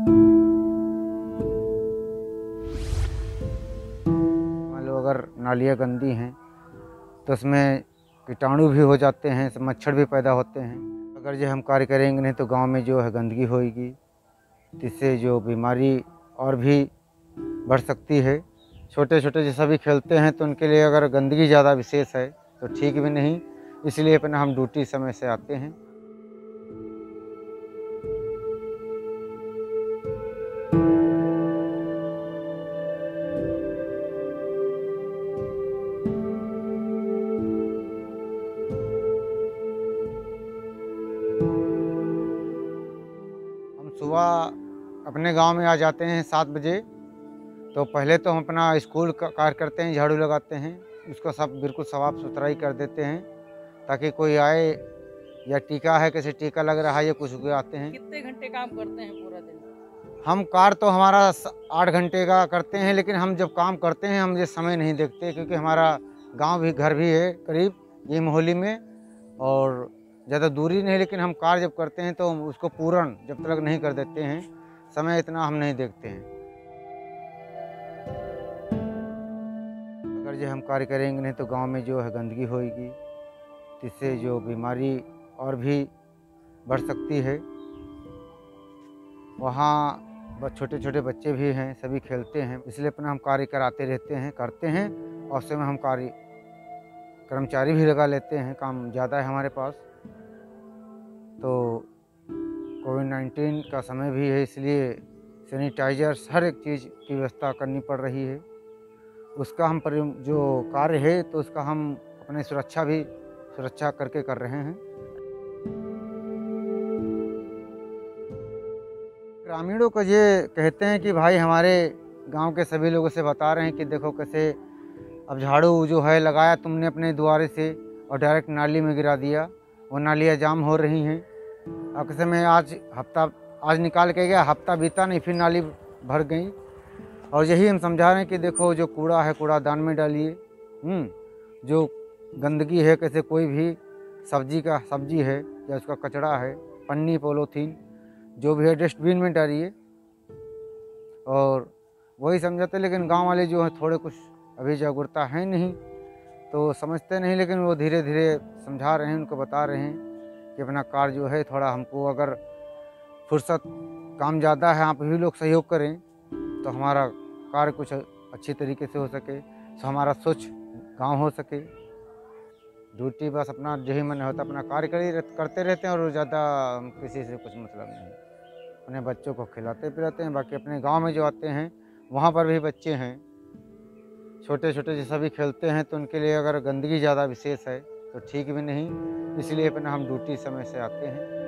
मान लो अगर नालियाँ गंदी हैं तो उसमें कीटाणु भी हो जाते हैं, मच्छर भी पैदा होते हैं। अगर ये हम कार्य करेंगे नहीं तो गांव में जो है गंदगी होगी, जिससे जो बीमारी और भी बढ़ सकती है। छोटे छोटे जैसा भी खेलते हैं तो उनके लिए अगर गंदगी ज़्यादा विशेष है तो ठीक भी नहीं, इसलिए अपना हम ड्यूटी समय से आते हैं। हम सुबह अपने गांव में आ जाते हैं 7 बजे। तो पहले तो हम अपना स्कूल का कार्य करते हैं, झाड़ू लगाते हैं, उसको सब बिल्कुल साफ सुथराई कर देते हैं ताकि कोई आए, या टीका है, किसी टीका लग रहा है या कुछ भी आते हैं। कितने घंटे काम करते हैं पूरा दिन? हम कार्य तो हमारा 8 घंटे का करते हैं, लेकिन हम जब काम करते हैं हम ये समय नहीं देखते, क्योंकि हमारा गांव भी, घर भी है करीब ये मोहल्ले में, और ज़्यादा दूरी नहीं। लेकिन हम कार्य जब करते हैं तो हम उसको पूर्ण जब तक नहीं कर देते हैं, समय इतना हम नहीं देखते हैं। अगर ये हम कार्य करेंगे नहीं तो गांव में जो है गंदगी होगी, जिससे जो बीमारी और भी बढ़ सकती है। वहाँ छोटे छोटे बच्चे भी हैं, सभी खेलते हैं, इसलिए अपना हम कार्य कराते रहते हैं, करते हैं। और उस समय हम कार्य कर्मचारी भी लगा लेते हैं, काम ज़्यादा है हमारे पास। तो कोविड-19 का समय भी है, इसलिए सैनिटाइजर्स हर एक चीज़ की व्यवस्था करनी पड़ रही है। उसका हम जो कार्य है तो उसका हम अपनी सुरक्षा करके कर रहे हैं। ग्रामीणों को ये कहते हैं कि भाई हमारे गांव के सभी लोगों से बता रहे हैं कि देखो कैसे अब झाड़ू जो है लगाया तुमने अपने द्वारे से और डायरेक्ट नाली में गिरा दिया, वो नालियाँ जाम हो रही हैं। अब कैसे मैं आज निकाल के गया, हफ्ता बीता नहीं, फिर नाली भर गई। और यही हम समझा रहे हैं कि देखो जो कूड़ा है कूड़ादान में डालिए। जो गंदगी है, कैसे कोई भी सब्जी है या उसका कचरा है, पन्नी पॉलीथीन जो भी है डस्टबिन में डालिए। और वही समझाते, लेकिन गांव वाले जो है थोड़े कुछ अभी जागरूकता है नहीं, तो समझते नहीं। लेकिन वो धीरे धीरे समझा रहे हैं, उनको बता रहे हैं कि अपना कार्य जो है थोड़ा हमको अगर फुर्सत काम ज़्यादा है, आप भी लोग सहयोग करें तो हमारा कार्य कुछ अच्छी तरीके से हो सके, तो हमारा स्वच्छ गांव हो सके। ड्यूटी बस अपना यही मन होता, अपना कार्य करते रहते हैं, और ज़्यादा किसी से कुछ मतलब नहीं। अपने बच्चों को खिलाते पिलाते हैं। बाकी अपने गांव में जो आते हैं वहाँ पर भी बच्चे हैं, छोटे छोटे जैसा भी खेलते हैं, तो उनके लिए अगर गंदगी ज़्यादा विशेष है तो ठीक भी नहीं, इसलिए अपना हम ड्यूटी समय से आते हैं।